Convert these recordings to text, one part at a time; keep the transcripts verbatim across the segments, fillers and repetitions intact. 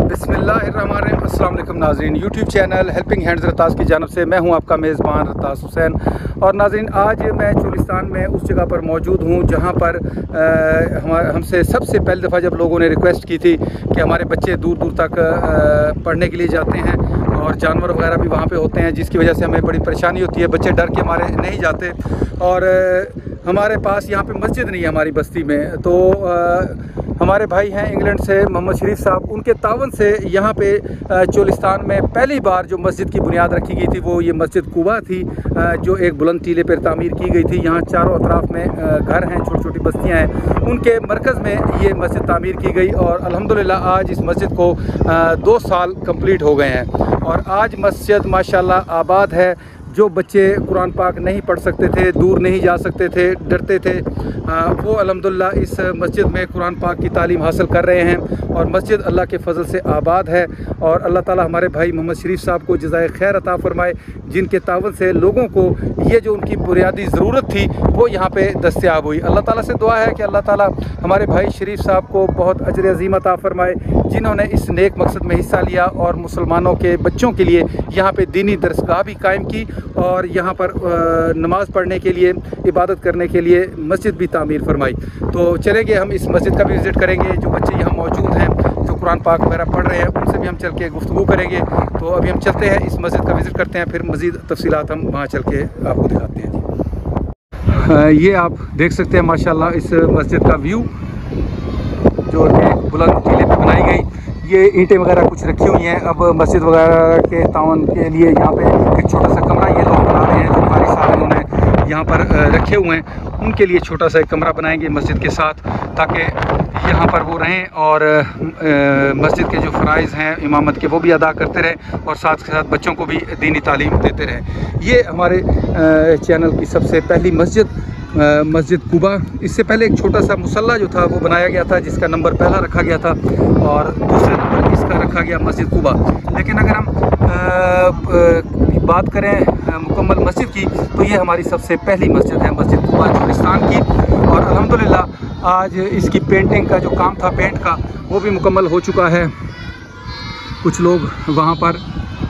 बिस्मिल्लाहिर्रहमानिर्रहीम। अस्सलाम वालेकुम नाज़रीन, यूट्यूब चैनल हेल्पिंग हैंड्स रतास की जानब से मैं हूं आपका मेज़बान रतास हुसैन। और नाज़रीन, आज मैं चोलिस्तान में उस जगह पर मौजूद हूं जहां पर हमारे हमसे सबसे पहली दफ़ा जब लोगों ने रिक्वेस्ट की थी कि हमारे बच्चे दूर दूर तक आ, पढ़ने के लिए जाते हैं और जानवर वगैरह भी वहाँ पे होते हैं, जिसकी वजह से हमें बड़ी परेशानी होती है। बच्चे डर के मारे नहीं जाते और हमारे पास यहाँ पे मस्जिद नहीं है हमारी बस्ती में। तो आ, हमारे भाई हैं इंग्लैंड से मोहम्मद शरीफ साहब, उनके तावन से यहाँ पे चोलिस्तान में पहली बार जो मस्जिद की बुनियाद रखी गई थी वो ये मस्जिद कुबा थी, जो एक बुलंद टीले पर तामीर की गई थी। यहाँ चारों अतराफ में घर हैं, छोटी छोटी बस्तियाँ हैं, उनके मरकज़ में ये मस्जिद तामीर की गई और अल्हम्दुलिल्लाह आज इस मस्जिद को दो साल कंप्लीट हो गए हैं और आज मस्जिद माशाल्लाह आबाद है। जो बच्चे कुरान पाक नहीं पढ़ सकते थे, दूर नहीं जा सकते थे, डरते थे, वो अल्हम्दुलिल्लाह इस मस्जिद में कुरान पाक की तालीम हासिल कर रहे हैं और मस्जिद अल्लाह के फ़ज़ल से आबाद है। और अल्लाह ताला हमारे भाई मोहम्मद शरीफ साहब को जज़ाए खैर अता फ़रमाए, जिनके तावन से लोगों को ये जो उनकी बुनियादी ज़रूरत थी वो यहाँ पे दस्तयाब हुई। अल्लाह ताला से दुआ है कि अल्लाह ताला हमारे भाई शरीफ साहब को बहुत अजर अज़ीम अता फ़रमाए, जिन्होंने इस नेक मकसद में हिस्सा लिया और मुसलमानों के बच्चों के लिए यहाँ पे दीनी दरसगाह भी कायम की और यहाँ पर नमाज़ पढ़ने के लिए, इबादत करने के लिए मस्जिद भी तामीर फरमाई। तो चलेंगे हम इस मस्जिद का भी विज़िट करेंगे। जो बच्चे यहाँ मौजूद हैं जो कुरान पाक वगैरह पढ़ रहे हैं उनसे भी हम चल के गुफ्तगू करेंगे। तो अभी हम चलते हैं, इस मस्जिद का विज़िट करते हैं, फिर मज़ीद तफसीलात हम वहाँ चल के आपको दिखाते हैं जी। ये आप देख सकते हैं माशाल्लाह इस मस्जिद का व्यू, जो एक बुलंद टीले पे बनाई गई। ये ईंटें वगैरह कुछ रखी हुई हैं। अब मस्जिद वगैरह के तावन के लिए यहाँ पे एक छोटा सा कमरा ये लोग बना रहे हैं, जो कारी साहब इन्होंने यहाँ पर रखे हुए हैं, उनके लिए छोटा सा एक कमरा बनाएंगे मस्जिद के साथ, ताकि यहाँ पर वो रहें और मस्जिद के जो फ़राइज़ हैं इमामत के वो भी अदा करते रहें और साथ के साथ बच्चों को भी दीनी तालीम देते रहें। ये हमारे चैनल की सबसे पहली मस्जिद मस्जिद कुबा। इससे पहले एक छोटा सा मुसल्ला जो था वो बनाया गया था, जिसका नंबर पहला रखा गया था और दूसरे नंबर इसका रखा गया मस्जिद कुबा। लेकिन अगर हम आ, आ, बात करें मुकम्मल मस्जिद की तो ये हमारी सबसे पहली मस्जिद है, मस्जिद कुबा चोलिस्तान की। और अल्हम्दुलिल्लाह आज इसकी पेंटिंग का जो काम था, पेंट का, वो भी मुकम्मल हो चुका है। कुछ लोग वहाँ पर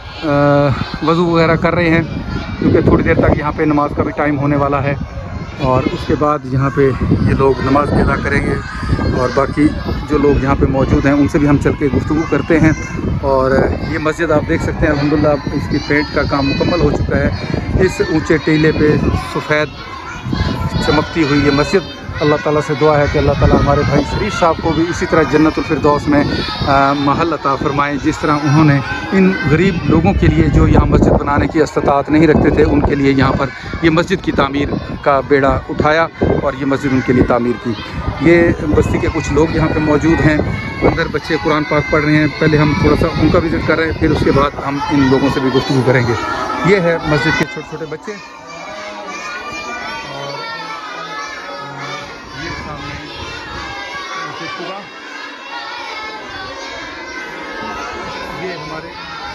वज़ू वगैरह कर रहे हैं, क्योंकि थोड़ी देर तक यहाँ पे नमाज का भी टाइम होने वाला है और उसके बाद यहाँ पे ये लोग नमाज अदा करेंगे और बाकी जो लोग यहाँ पे मौजूद हैं उनसे भी हम चल के गुफ्तगू करते हैं। और ये मस्जिद आप देख सकते हैं अल्हम्दुलिल्लाह इसकी पेंट का काम मुकम्मल हो चुका है। इस ऊंचे टीले पे सफ़ेद चमकती हुई ये मस्जिद, अल्लाह ताला से दुआ है कि अल्लाह ताला हमारे भाई शरीफ साहब को भी इसी तरह जन्नतुल फिरदौस में महल अता फ़रमाएँ, जिस तरह उन्होंने इन गरीब लोगों के लिए जो यहाँ मस्जिद बनाने की इस्तिताअत नहीं रखते थे, उनके लिए यहाँ पर ये मस्जिद की तामीर का बेड़ा उठाया और ये मस्जिद उनके लिए तामीर की। ये बस्ती के कुछ लोग यहाँ पे मौजूद हैं, अंदर बच्चे कुरान पाक पढ़ रहे हैं। पहले हम थोड़ा सा उनका विज़िट कर रहे हैं, फिर उसके बाद हम इन लोगों से भी गुफ्तगू करेंगे। ये है मस्जिद के छोटे छोटे बच्चे और ये सामने मस्जिद कुबा, ये हमारे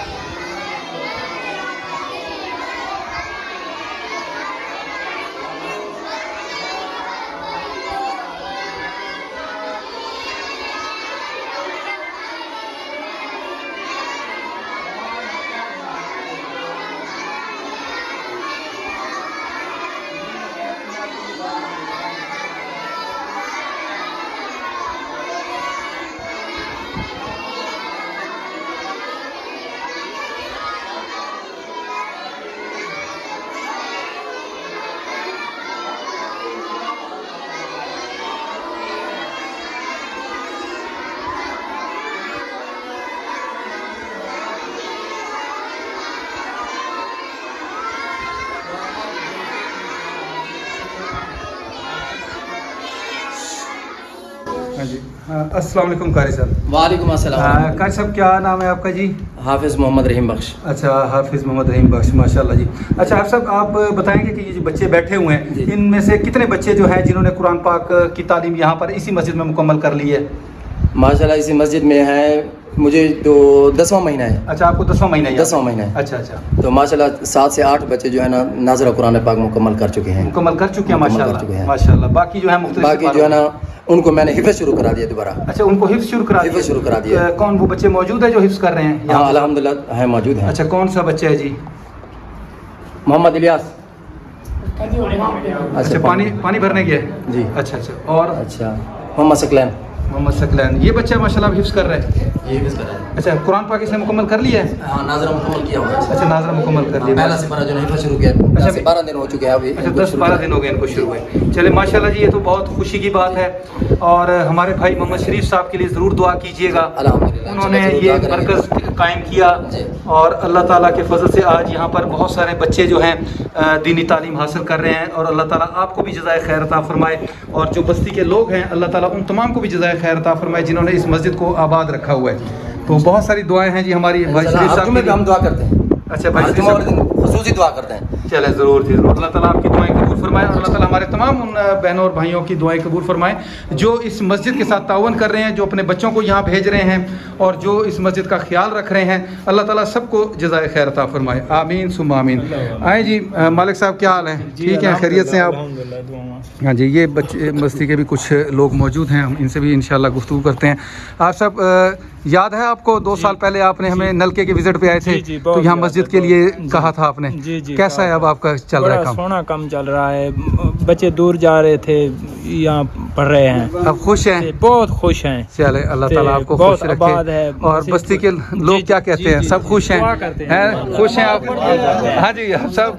हाँ जी। अस्सलाम वालेकुम कारी साहब। वालेकुम अस्सलाम। कारी साहब क्या नाम है आपका जी? हाफिज़ मोहम्मद रहीम बख्श। अच्छा, हाफिज़ मोहम्मद रहीम बख्श, माशाल्लाह जी। अच्छा हाफिज़ साहब, आप बताएंगे कि ये जो बच्चे बैठे हुए हैं, इनमें से कितने बच्चे जो हैं जिन्होंने कुरान पाक की तालीम यहाँ पर इसी मस्जिद में मुकम्मल कर ली है? माशाल्लाह इसी मस्जिद में है मुझे तो दसवां महीना है। अच्छा, आपको दसवां महीना है? दसवां महीना है। अच्छा अच्छा। तो माशाल्लाह सात से आठ बच्चे जो है ना नाज़रा कुरान पाक मुकम्मल कर चुके हैं। मुकम्मल कर चुके हैं माशाल्लाह माशाल्लाह। बाकी जो है मुख्तलिफ बाकी जो है ना उनको मैंने हिफ्ज़ शुरू करा दिया दोबारा। अच्छा, उनको हिफ्ज़ शुरू करा दिया? हिफ्ज़ शुरू करा दिया। कौन वो बच्चे मौजूद है जो हिफ्ज़ कर रहे हैं? हाँ अल्हम्दुलिल्लाह है, मौजूद है। अच्छा, कौन सा बच्चा है जी? मोहम्मद इलियास। अच्छा, पानी पानी भरने गया है जी। अच्छा अच्छा। और अच्छा मोहम्मद सकलैन। मोहम्मद सकलैन, ये बच्चा माशाल्लाह हिफ्ज़ कर रहे हैं? ये हिफ्ज़ कर रहे हैं। अच्छा, कुरान पाक इसने मुकम्मल कर लिया है? हाँ नाज़रा मुकम्मल किया हुआ है। अच्छा, नाज़रा मुकम्मल कर लिया। पहला से बारह जो हिफ्ज़ शुरू किया। अच्छा, दस से बारह दिन हो चुके हैं अभी। अच्छा, दस बारह दिन हो गए इनको शुरू हुए। चले माशाल्लाह जी, ये तो बहुत खुशी की बात है। और हमारे भाई मोहम्मद शरीफ साहब के लिए ज़रूर दुआ कीजिएगा। उन्होंने ये मरकज़ कायम किया और अल्लाह ताला के फजल से आज यहाँ पर बहुत सारे बच्चे जो हैं दीनी तालीम हासिल कर रहे हैं। और अल्लाह ताला आपको भी जज़ाए खैर अता फरमाए और जो बस्ती के लोग हैं अल्लाह ताला उन तमाम को भी जज़ाए खैर अता फरमाए जिन्होंने इस मस्जिद को आबाद रखा हुआ है। तो बहुत सारी दुआएं हैं जी हमारी भाई शरीफ साहब में भी हम दुआ करते हैं। अच्छा भाई, खुसूसी दुआ करते हैं। चले ज़रूर जी, अल्लाह ताला आपकी दुआएं कबूल फरमाए और अल्लाह ताला हमारे तमाम उन बहनों और भाइयों की दुआएं कबूल फरमाए जो इस मस्जिद के साथ तावन कर रहे हैं, जो अपने बच्चों को यहाँ भेज रहे हैं और जो इस मस्जिद का ख्याल रख रहे हैं। अल्लाह ताला सबको जज़ाए खैर अता फरमाए, आमीन सुम्मा आमीन। आए जी मालिक साहब, क्या हाल है? ठीक है, खैरियत से आप? हाँ जी, ये बच्चे बस्ती के भी कुछ लोग मौजूद हैं, हम इनसे भी इंशाल्लाह गुफ्तगू करते हैं। आप सब याद है आपको दो साल पहले आपने हमें नलके के विजिट पे आए थे, तो यहाँ मस्जिद के लिए कहा था आपने? जी जी। कैसा है अब आपका चल रहा है काम? सोना कम चल रहा है, बच्चे दूर जा रहे थे, यहाँ पढ़ रहे हैं। अब खुश हैं? बहुत खुश हैं। चले, अल्लाह ताला आपको खुश रखे। और बस्ती के लोग क्या कहते हैं? सब खुश हैं? खुश हैं आप? हाँ जी, आप सब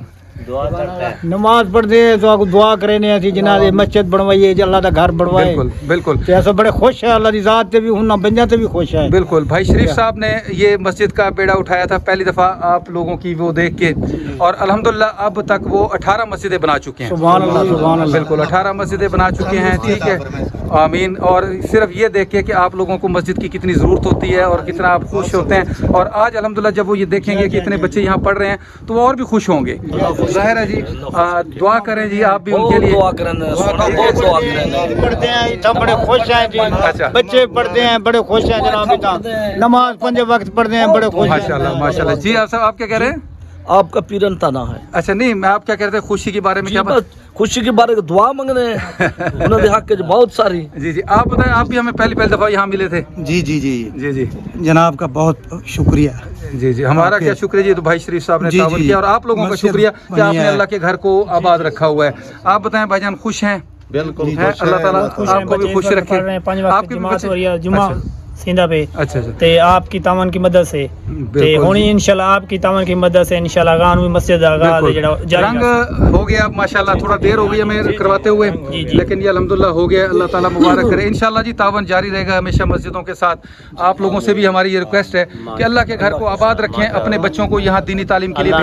नमाज पढ़ते हैं तो आपको दुआ करें ऐसी जना मस्जिद बनवाइए, अल्लाह का घर बनवाए। बिल्कुल बिल्कुल, तो ऐसा बड़े खुश है, अल्लाह की ज़ात से भी हूं ना बन जाते भी खुश है। बिल्कुल, भाई शरीफ साहब ने ये मस्जिद का बेड़ा उठाया था पहली दफ़ा आप लोगों की वो देख के, और अल्हम्दुलिल्लाह अब तक वो अठारह मस्जिदें बना चुके हैं। सुभान अल्लाह, सुभान अल्लाह। बिल्कुल, अठारह मस्जिदें बना चुके हैं। ठीक है, आमीन। और सिर्फ ये देख के कि आप लोगों को मस्जिद की कितनी ज़रूरत होती है और कितना आप खुश होते हैं, और आज अल्हम्दुलिल्लाह जब वो ये देखेंगे कि इतने बच्चे यहाँ पढ़ रहे हैं तो वो और भी खुश होंगे। ज़ाहिर है जी, आ, दुआ करें जी आप भी उनके लिए। पढ़ते हैं सब बड़े खुश हैं जी। अच्छा, बच्चे पढ़ते हैं बड़े खुश हैं जनाब, नमाज पंजे वक्त पढ़ते हैं बड़े खुश। माशाल्लाह माशाल्लाह जी। आप सब आप क्या कह रहे हैं? आपका पीरन ताना है। अच्छा, नहीं मैं आप क्या कह रहे थे खुशी के बारे में? क्या बात? खुशी के बारे में दुआ मांगने उन्होंने हक के बहुत सारी। जी जी, आप बताएं, आप भी हमें पहली पहली दफ़ा यहाँ मिले थे? जी जी जी जी जी, जनाब का बहुत शुक्रिया। जी जी, हमारा क्या शुक्रिया जी, तो भाई शरीफ साहब ने तावन किया, और आप लोगों का शुक्रिया कि आपने अल्लाह के घर को आबाद रखा हुआ है। आप बताएं भाईजान, खुश हैं? बिल्कुल, अल्लाह ताला आपको भी खुश रखे। आपके बच्चे सीधा पे अच्छा अच्छा, ते आपकी तावन की मदद से ते होनी इंशाल्लाह, आपकी तावन की मदद से इंशाल्लाह गान भी मस्जिद आगाज रंग हो गया माशाल्लाह। थोड़ा देर हो गई हमें करवाते हुए, लेकिन ये अल्हम्दुलिल्लाह हो गया। अल्लाह ताला मुबारक करे। इंशाल्लाह जी तावन जारी रहेगा हमेशा मस्जिदों के साथ। आप लोगों से भी हमारी ये रिक्वेस्ट है कि अल्लाह के घर को आबाद रखें, अपने बच्चों को यहाँ दीनी तालीम के लिए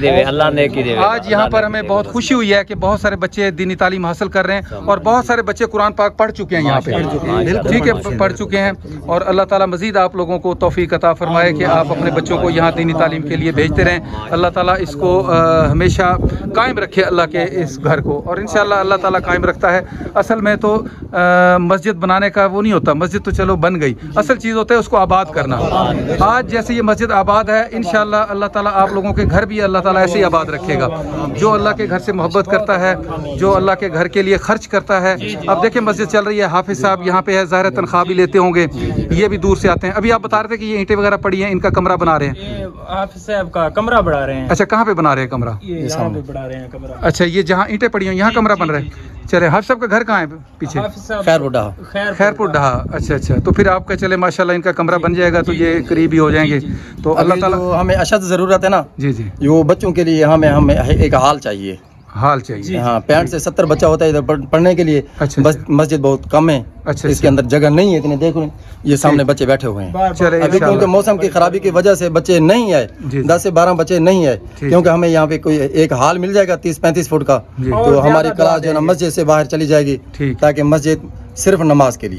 भेजें। आज यहाँ पर हमें बहुत खुशी हुई है कि बहुत सारे बच्चे दीनी तालीम हासिल कर रहे हैं और बहुत सारे बच्चे कुरान पाक पढ़ चुके हैं यहाँ पे। ठीक है, पढ़ चुके हैं, और अल्लाह ताला मजीद आप लोगों को तौफीक अता फरमाए कि आप अपने बच्चों को यहाँ दीनी तालीम के लिए भेजते रहें। अल्लाह ताला इसको आ, हमेशा कायम रखे, अल्लाह के इस घर को, और इंशाअल्लाह अल्लाह ताला कायम रखता है। असल में तो आ, मस्जिद बनाने का वो नहीं होता, मस्जिद तो चलो बन गई, असल चीज़ होता है उसको आबाद करना। आज जैसे ये मस्जिद आबाद है, इंशाअल्लाह अल्लाह ताला आप लोगों के घर भी अल्लाह ताला ऐसे ही आबाद रखेगा। जो अल्लाह के घर से मोहब्बत करता है, जो अल्लाह के घर के लिए खर्च करता है। अब देखिए मस्जिद चल रही है, हाफिज साहब यहाँ पे है, ज़ाहिर तनख्वाह भी लेते होंगे, ये भी दूर से आते हैं। अभी आप बता रहे थे कि ये ईंटें वगैरह पड़ी हैं, इनका कमरा बना रहे हैं? हाफिज साहब का कमरा बना रहे हैं। अच्छा, कहाँ पे बना रहे हैं कमरा? ये यहाँ पे बना रहे हैं कमरा। अच्छा, ये जहाँ ईंटें पड़ी हैं यहाँ कमरा बन रहा है। चले, हाफिज साहब का घर कहाँ है पीछे? खैरपुर ढहा। खैरपुर ढहा, अच्छा अच्छा। तो फिर आपका चले माशाल्लाह इनका कमरा बन जाएगा तो ये करीब ही हो जाएंगे। तो अल्लाह ताला, हमें अशद ज़रूरत है ना जी जी, जो बच्चों के लिए हमें हमें एक हाल चाहिए। हाल चाहिए, हाँ, पैंट से सत्तर बच्चा होता है इधर पढ़ने के लिए। अच्छा, बस मस्जिद बहुत कम है। अच्छा, इसके अंदर जगह नहीं है इतने। देखो ये सामने बच्चे बैठे हुए हैं। चले, अभी क्योंकि मौसम की खराबी की वजह से बच्चे नहीं आए, दस से बारह बच्चे नहीं आए, क्योंकि हमें यहाँ पे कोई एक हाल मिल जाएगा तीस पैंतीस फुट का, तो हमारी क्लास जो है ना मस्जिद से बाहर चली जाएगी, ताकि मस्जिद सिर्फ नमाज के लिए।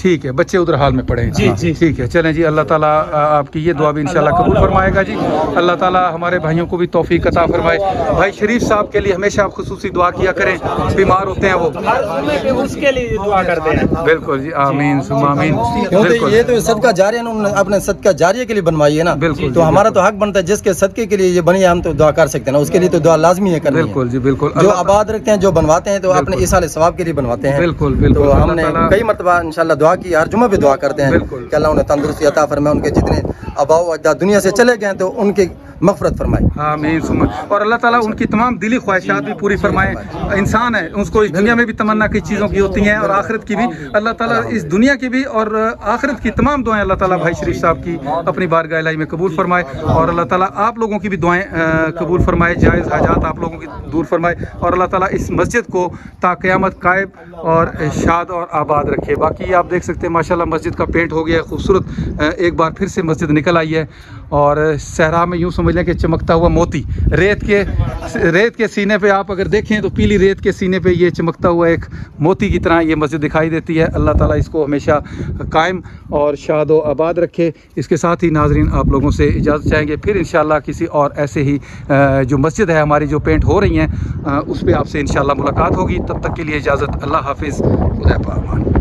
ठीक है, बच्चे उधर हाल में पढ़े जी जी ठीक है। चलें जी, अल्लाह ताला आपकी ये दुआ भी इंशाल्लाह कबूल फरमाएगा जी। अल्लाह ताला हमारे भाइयों को भी तौफीक अता फरमाए। भाई शरीफ साहब के लिए हमेशा आप खुसूसी दुआ किया करें, बीमार होते हैं वो, उसके लिए दुआ करते हैं। बिल्कुल जी, आमीन सुम्मा आमीन। क्योंकि ये तो सदका जारिया उन्होंने अपने सदका जारिया के लिए बनवाई है ना, बिल्कुल। तो हमारा तो हक बनता है जिसके सदके के लिए ये बनी है, हम तो दुआ कर सकते हैं ना, उसके लिए तो दुआ लाजमी है करनी। बिल्कुल जी बिल्कुल। जो आबाद रखते हैं, जो बनवाते हैं, तो अपने इस साल सवाब के लिए बनवाते हैं। बिल्कुल बिल्कुल। तो हमने कई मरतबा इंशाल्लाह दुआ की, हर जुम्मे पे दुआ करते हैं कि अल्लाह उन्हें तंदुरुस्ती अता फरमाए, उनके जितने अबाव अजदाद दुनिया से चले गए तो उनकी मग़फ़िरत फरमाए। आमीन सुम्मा। और अल्लाह ताला उनकी तमाम दिली ख्वाहिशात भी पूरी फरमाए। इंसान है, उसको इस दुनिया में भी तमन्ना की चीज़ों की होती हैं और आखिरत की भी। अल्लाह ताला इस दुनिया की भी और आखिरत की तमाम दुआएं अल्लाह ताला भाई शरीफ साहब की अपनी बारगाह इलाही में कबूल फरमाए। और अल्लाह ताला आप लोगों की भी दुआएं कबूल फरमाए, जायज़ हाजात आप लोगों की दूर फरमाए। और अल्लाह ताला इस मस्जिद को ता क़यामत कायम और शाद और आबाद रखे। बाकी आप देख सकते हैं माशाल्लाह मस्जिद का पेंट हो गया है खूबसूरत, एक बार फिर से मस्जिद निकल आई है। और सहरा में यूँ समझ लें कि चमकता हुआ मोती, रेत के रेत के सीने पे आप अगर देखें तो पीली रेत के सीने पे ये चमकता हुआ एक मोती की तरह ये मस्जिद दिखाई देती है। अल्लाह ताला इसको हमेशा कायम और शाद व आबाद रखे। इसके साथ ही नाजरीन आप लोगों से इजाज़त चाहेंगे, फिर इंशाल्लाह किसी और ऐसे ही जो मस्जिद है हमारी जो पेंट हो रही हैं उस पर आपसे इंशाल्लाह मुलाकात होगी। तब तक के लिए इजाज़त, अल्लाह हाफिज़, खुदा पामान।